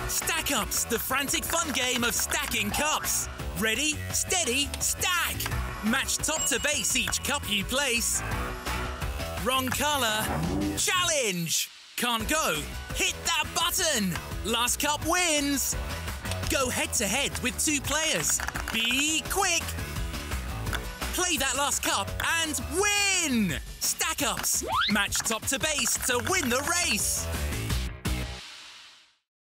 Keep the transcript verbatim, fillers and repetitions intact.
Stackups, the frantic fun game of stacking cups. Ready, steady, stack! Match top to base each cup you place. Wrong colour. Challenge! Can't go? Hit that button! Last cup wins! Go head to head with two players. Be quick! Play that last cup and win! Stackups! Match top to base to win the race!